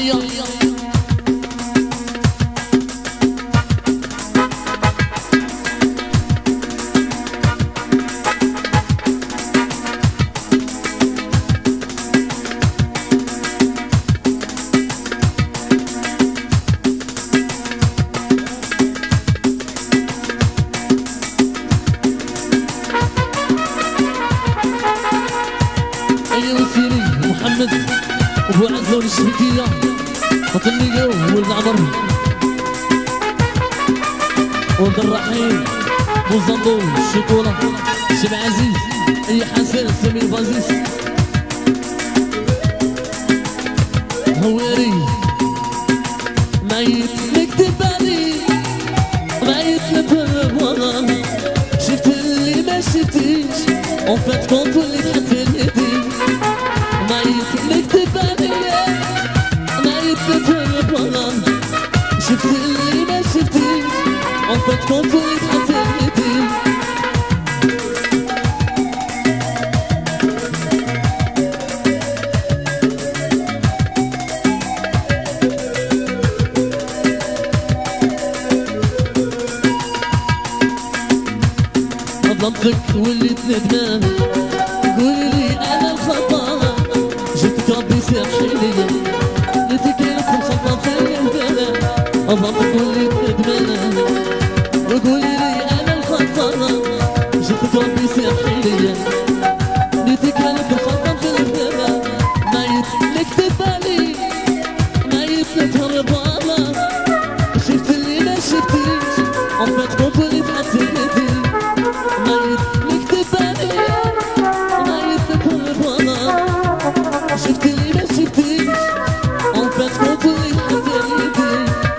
وهو عزة والشبكية وطنية وولد عمر ولد الرحيم موزندو الشوكولا شيب عزيز أي حسن سمير بازيس هواري ميت نكتب علي ميت نفهم وانا شفت اللي ما شفتيش اون فات كونت واللي تحب اليدين ميت نكتب علي ميت نفهم وانا شفت اللي ما شفتيش اون فات كونت واللي تحب اليدين ظلمتك وليت ندمان قولي لي انا الخطا جبتك ربي سامحي ليا ليتك كانت الخطا فيا وبانا ظلمتك وليت ندمان وقولي لي انا الخطا جبتك ربي سامحي ليا ليتك كانت الخطا فيا وبانا ميت نكتب علي ميت نتهرب وانا شفت اللي ما شفتيش عمرك كنت وليت حسيتي شفت اللي ما شفتيش اون فات كنت اللي حزيتي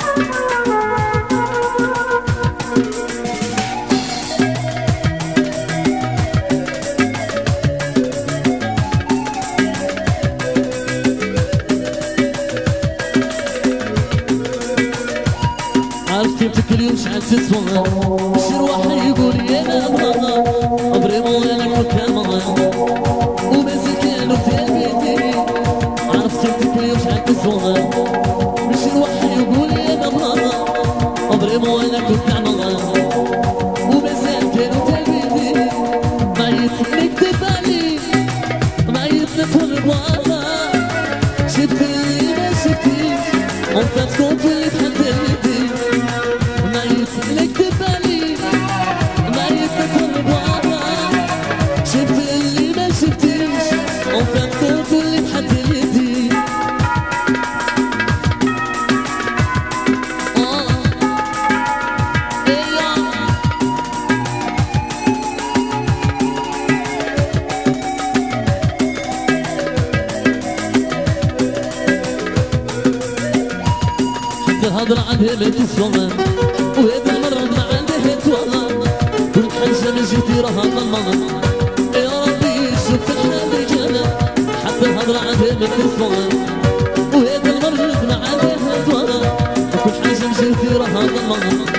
عارف كيفتك اليوم شحال تسوى شي واحد يقول يا انا بغاها فريمون انا كنت كامل ومازال كانوا في قلبي عرفت كيفتك اليوم شحال تسوى ماشي الواحد يقول يا انا بغاها فريمون انا كنت كامل ومازال كانوا في قلبي ميت نكتب علي ميت نفهم بواها شفت اللي ما شفتيش اون فات كنت اللي تحديتي ميت نكتب علي ميت نفهم بواها شفت اللي ما شفتيش اون فات كنت اللي تحديتي الهضرة عندها ما تسوى وهذا المرة ما عندها تولى كل حاجة من جهتي راها ظلمة يا ربي شوف الحال رجالة حتى الهضرة عندها ما تسوى وهذا المرة ما عندها تولى كل حاجة من جهتي راها ظلمة